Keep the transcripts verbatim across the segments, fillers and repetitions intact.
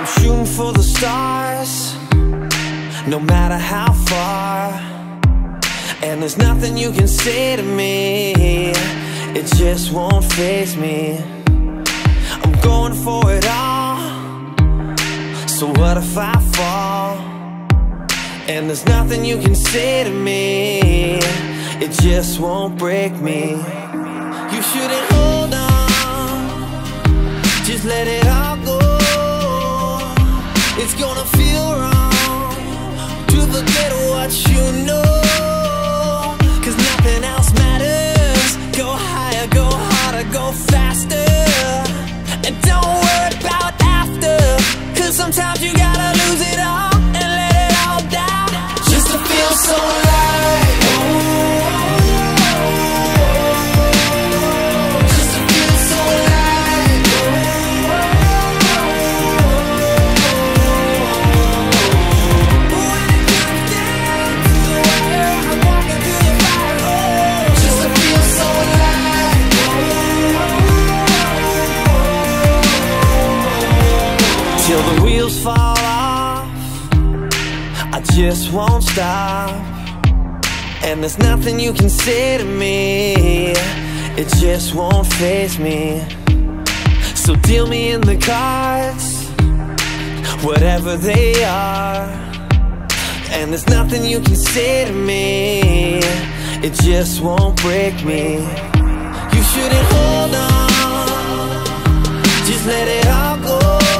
I'm shooting for the stars, no matter how far. And there's nothing you can say to me, it just won't faze me. I'm going for it all, so what if I fall? And there's nothing you can say to me, it just won't break me. You shouldn't hold on, just let it all go. It's gonna feel wrong to forget what you know, 'cause nothing else matters. Go higher, go harder, go faster, and don't worry about after, 'cause sometimes you gotta lose it all and let it all down just to feel so alive. Just to feel so alive. When it comes down to the wire, I'm walking through the fire. Just to feel so alive. Till the wheels fall off, I just won't stop. And there's nothing you can say to me, it just won't faze me. So deal me in the cards, whatever they are. And there's nothing you can say to me, it just won't break me. You shouldn't hold on, just let it all go.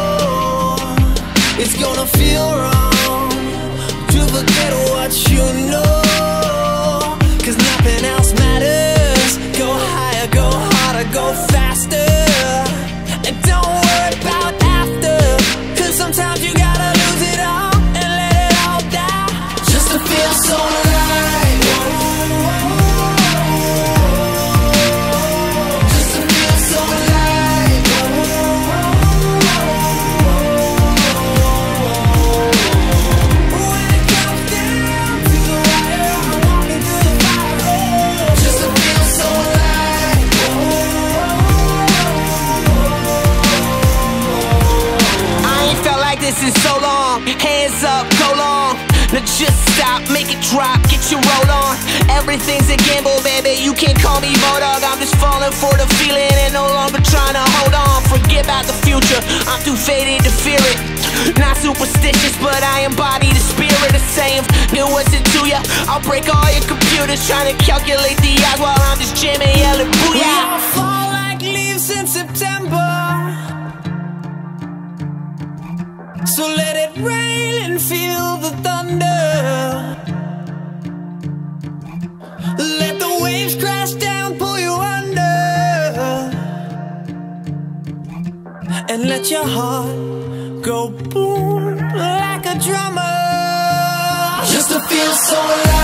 It's gonna feel wrong to forget what you know, 'cause nothing else matters. Go higher, go harder, go faster, and don't worry about after, 'cause sometimes you gotta lose it all and let it all die just to feel so alive. Just to feel so alive. When it comes down to the wire, I'm walking through the fire. Just to feel so alive. I ain't felt like this in so long. Hands up, go long. Now just stop, make it drop, get your roll on. Everything's a gamble, baby, you can't call me Bodog. I'm just falling for the feeling and no longer trying to hold on. Forget about the future, I'm too faded to fear it. Not superstitious, but I embody the spirit of saying, it wasn't to ya. I'll break all your computers trying to calculate the odds while I'm just jamming, yelling We booyah. all fall like leaves in September, so let it rain and feel the thunder. Let the waves crash down, pull you under, and let your heart go boom like a drummer, just to feel so alive.